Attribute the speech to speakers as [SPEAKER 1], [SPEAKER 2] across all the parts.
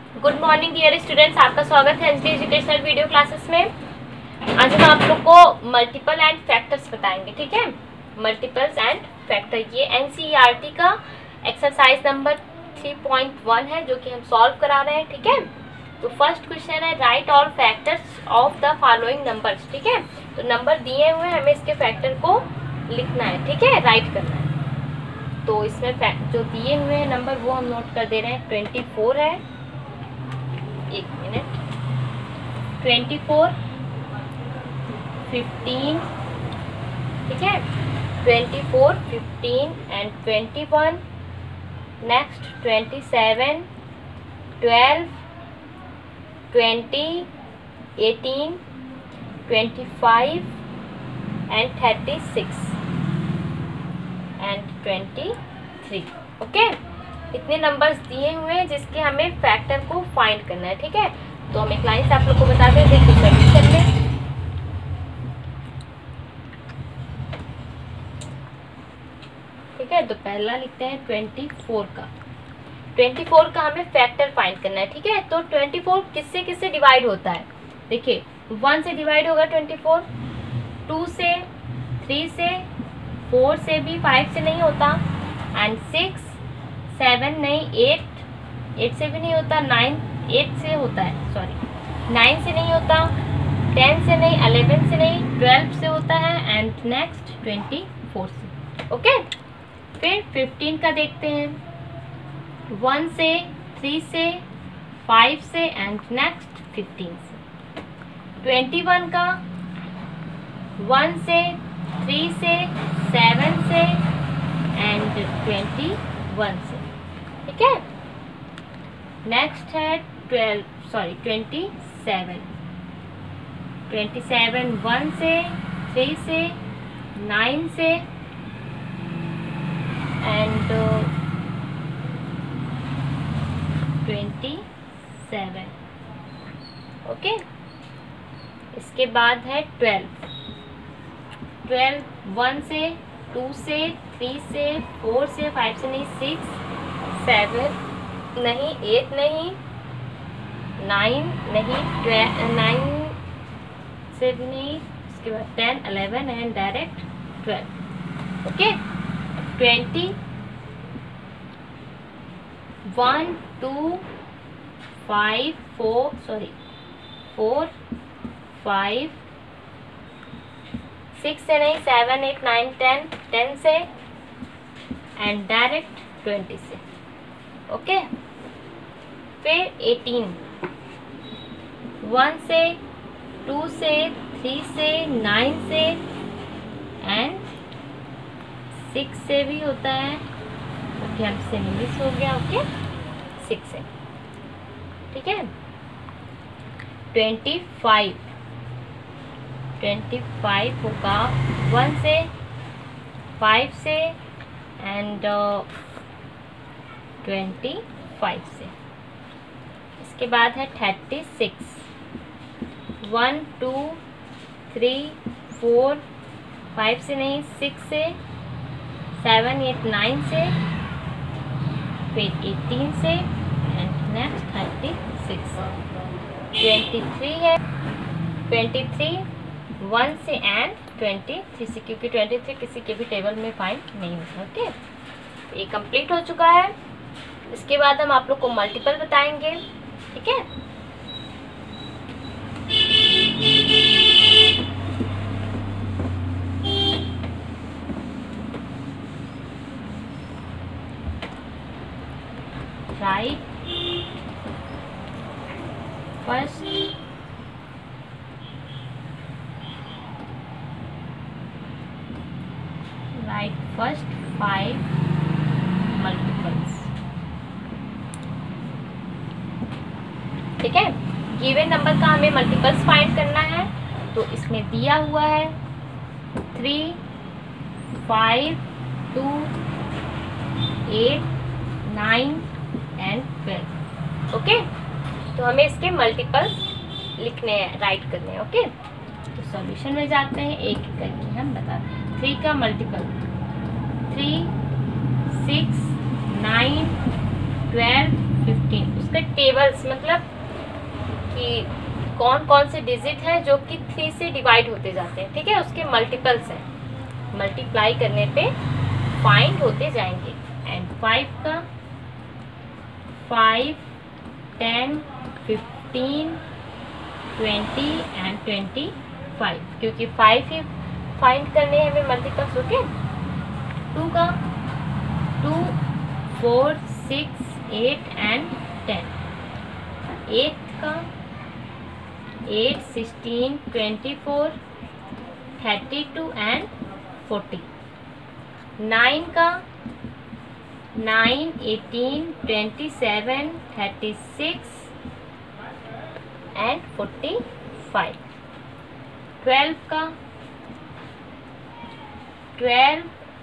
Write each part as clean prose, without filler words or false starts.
[SPEAKER 1] Good morning dear students, आपका स्वागत है एचडी एजुकेशनल वीडियो क्लासेस में। आज हम आप लोग को मल्टीपल एंड फैक्टर्स बताएंगे, ठीक है। मल्टीपल्स एंड फैक्टर, ये एनसीईआरटी का एक्सरसाइज नंबर 3.1 है जो कि हम सॉल्व करा रहे हैं, ठीक है। तो फर्स्ट क्वेश्चन है write all factors of the following numbers, ठीक है। तो नंबर दिए हुए हैं, हमें इसके फैक्टर को लिखना है, ठीक है, राइट करना है। तो इसमें जो दिए हुए हैं नंबर वो हम नोट कर दे रहे हैं। 24 है, एक मिनट, 24, 15, ठीक है, 24, 15 and 21, next 27, 12, 20, 18, 25 and 36 and 23, okay. इतने नंबर्स दिए हुए हैं जिसके हमें फैक्टर को फाइंड करना है, ठीक है। तो हम एक लाइन से आप लोग को बता दें, देखिए सॉल्यूशन में, ठीक है। तो पहला लिखते हैं 24 का। 24 का हमें फैक्टर फाइंड करना है, ठीक है। तो 24 किससे किससे डिवाइड होता है, देखिए 1 से डिवाइड होगा 24, 2 से, 3 से, 4 से भी, 5 से नहीं होता, एंड 6, 7 नहीं, 8 से भी नहीं होता, 8 से होता है, सॉरी 9 से नहीं होता, 10 से नहीं, 11 से नहीं, 12 से होता है, एंड नेक्स्ट 24 से, ओके। फिर 15 का देखते हैं, 1 से, 3 से, 5 से, एंड नेक्स्ट 15 से। 21 का 1 से, 3 से, 7 से, एंड 21 से, ठीक है। नेक्स्ट है 27, 1 से, 3 से, 9 से, एंड 27, ओके। इसके बाद है 12, 1 से, 2 से, 3 से, 4 से, 5 से नहीं, 6, 7 नहीं, 8 नहीं, 9 नहीं, 9 से भी नहीं, इसके बाद 10, 11 एंड डायरेक्ट 12, ओके। 20, 1, 2, 5, 4, 5, 6 से नहीं, 7, 8, 9, 10 से, एंड डायरेक्ट 20 से, ओके। फिर 18, 1 से, 2 से, 3 से, 9 से, एंड 6 से भी होता है, ओके, हमसे मिस हो गया, ओके, 6 से, ठीक है। 25 होगा 1 से, 5 से, एंड 25 से। इसके बाद है 36, 1, 2, 3, 4, 5 से नहीं, 6 से, 7, 8, 9 से, फिर 18 से, एंड नेक्स्ट 36। 23 है, 23, 1 से एंड 23 से, क्योंकि 23 किसी के भी टेबल में फाइंड नहीं होता, ओके। ये कंप्लीट हो चुका है। इसके बाद हम आप लोग को मल्टीपल बताएंगे, ठीक है। राइट फर्स्ट फर्स्ट 5 मल्टीपल्स, ठीक है। गिवन नंबर का हमें मल्टीपल्स फाइंड करना है, तो इसमें दिया हुआ है 3, 5, 2, 8, 9 एंड 12, ओके। तो हमें इसके मल्टीपल्स लिखने हैं, राइट करने हैं, ओके। तो सॉल्यूशन में जाते हैं, एक एक करके हम बताते हैं। 3 का मल्टीपल 3, 6, 9, 12, 15, उसका टेबल मल्टीपल्स मतलब कि कौन कौन से डिजिट हैं जो कि 3 से डिवाइड होते जाते हैं, ठीक है, उसके मल्टीपल्स हैं, मल्टीप्लाई करने पे फाइंड होते जाएंगे। एंड 5 का 5, 10, 15, 20 एंड 25, क्योंकि 5 ही फाइंड करने हैं हमें मल्टीपल्स। ओके, 2 का 2, 4, 6, 8 एंड 10, 8 का 8, 16, 24, 32 एंड 40, 9 का 9, 18, 27, 36 एंड 45, 12 का 12,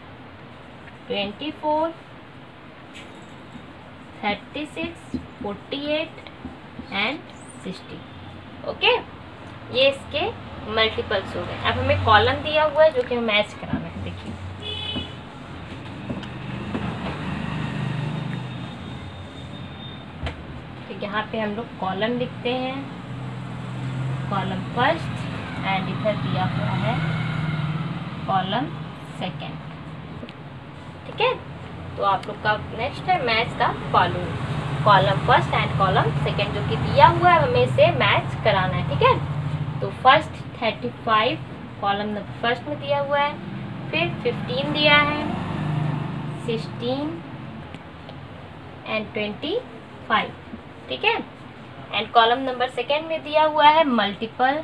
[SPEAKER 1] 24, 36, 48 एंड 60। ओके, ये इसके मल्टीपल्स हो गए। अब हमें कॉलम दिया हुआ है जो कि हमें मैच कराना है। देखिए, तो यहाँ पे हम लोग कॉलम लिखते हैं, कॉलम फर्स्ट, एंड इधर दिया हुआ है कॉलम सेकेंड। ठीक है, तो आप लोग का नेक्स्ट है match the following, column first and column second जो कि दिया हुआ है, हमें इसे मैच कराना है। ठीक है, तो फर्स्ट 35 कॉलम नंबर फर्स्ट में दिया हुआ है, फिर 15 दिया है, 16 एंड 25। ठीक है, एंड कॉलम नंबर सेकेंड में दिया हुआ है मल्टीपल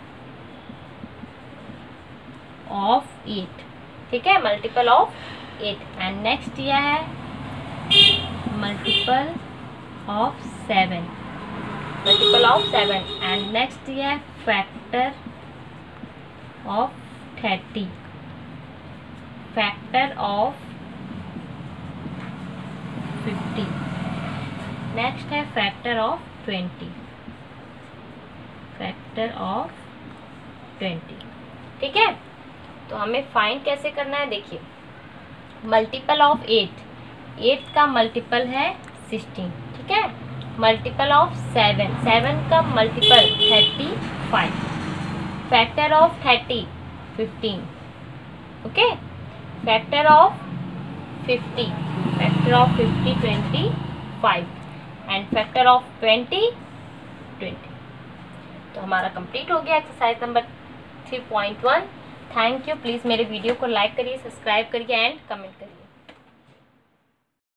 [SPEAKER 1] ऑफ 8। ठीक है, मल्टीपल ऑफ 8, एंड नेक्स्ट दिया है multiple of 7, multiple of 7, and next दिया है factor of 30, factor of 50, next है फैक्टर ऑफ 20, फैक्टर ऑफ 20। ठीक है, तो हमें फाइंड कैसे करना है, देखिए, मल्टीपल ऑफ 8, 8 का मल्टीपल है 16। ठीक है, मल्टीपल ऑफ 7, 7 का multiple 35, factor of 30 15, okay, factor of 50, factor of 50 25, and factor of 20 20। तो हमारा कंप्लीट हो गया exercise number 3.1। Thank you. Please मेरे वीडियो को लाइक करिए, सब्सक्राइब करिए एंड कमेंट करिए।